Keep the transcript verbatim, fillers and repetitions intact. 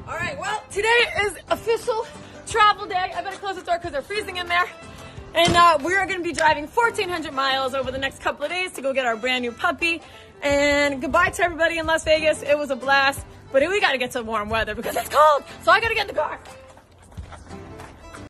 All right, well, today is official travel day. I better close the door because they're freezing in there. And uh, we're gonna be driving fourteen hundred miles over the next couple of days to go get our brand new puppy. And goodbye to everybody in Las Vegas. It was a blast, but we gotta get some warm weather because it's cold. So I gotta get in the car.